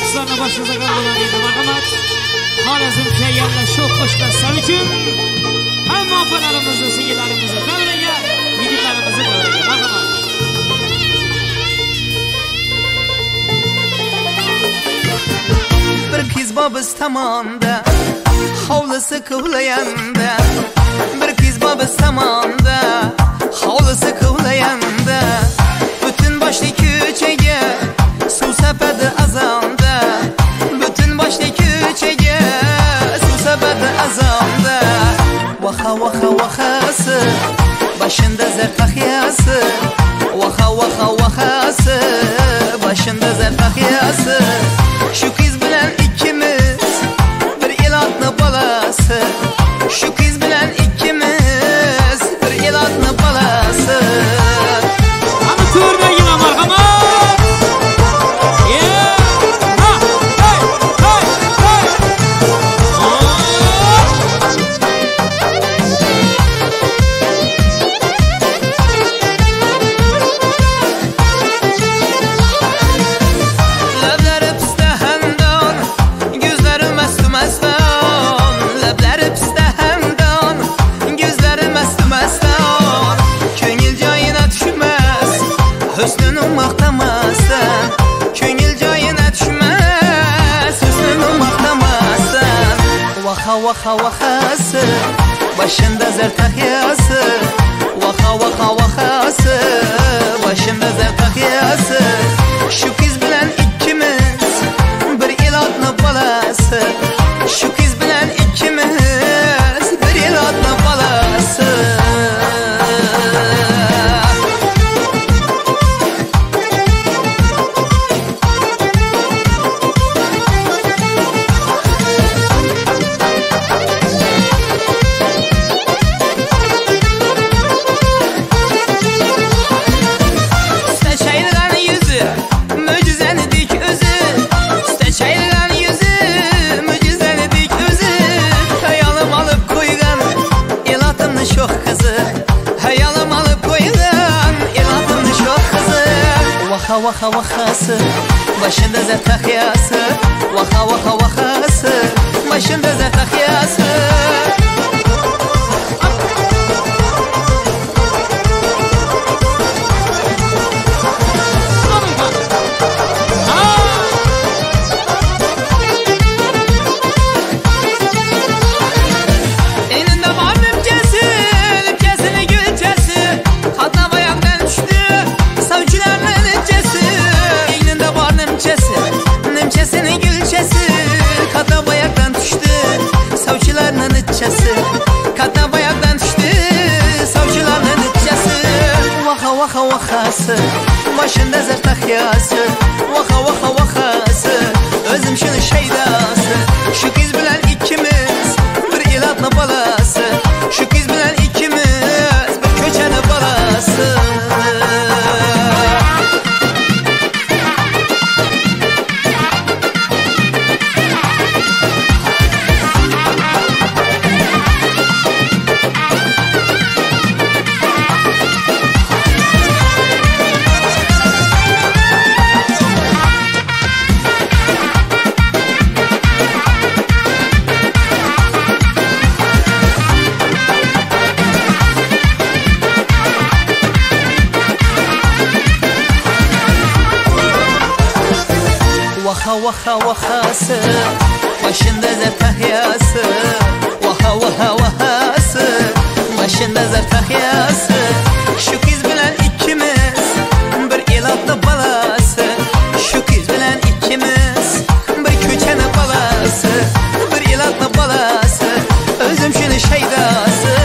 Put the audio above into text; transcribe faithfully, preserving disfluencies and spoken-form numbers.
dostlarına başınıza kaldılar deydi merhamet. Xorazmga yerleşik hoşbeşler için hem apalarımızı, singillarimizi davraga, yigitlarimizni davraga merhamet. Bir kız babız tamamda, havlusu kıvlayanda. Bir kız babız tamamda, havlusu kıvlayanda. Bütün başlı küçege, su sepedi azamda. Bütün başlı küçege, su sepedi azamda. Vaha vaha vahası, başında zer tahyası. Vaha vaha vahası, başında zer tahyası. Şu kız bilen ikimiz bir ilatlı balası. Şu kız bilen ikimiz bir ilatlı balası. Hadi turda yine merhamet. Hüsnünün maqtamazsan, köngil joyina tushmas. Hüsnünün maqtamazsan, vaha vaha vahası, başında zer tahyası. Vaha vaha vahası, başında zer tahyası. Şu kız bilen ikimiz bir ilatlı balası. Şu kız bilen ikimiz bir ilatlı balası. Hayalim alıp koygan ilatımni shoh qizi. Vaha vaha vahası, başında zer tahyası. Vaha vaha vahası, başında zer tahyası. Nimçesinin gülçesi, kata bayaktan düştü. Savcılarının iççesi, kata bayaktan düştü. Savcılarının iççesi. Vaha vaha vahası, başında zer tahyası. Vaha vaha vahası, özüm şunu şeydası. Şu kız bilen ikimiz bir ilatlı balası. Şu kız bilen ikimiz bir köçeni balası. Vaha vaha vahası, başında zer tahyası. Vaha vaha vahası, başında zer tahyası. Şu kız bilen ikimiz bir ilatlı balası. Şu kız bilen ikimiz bir köçeni balası. Bir ilatlı balası, özüm şunu şeydası.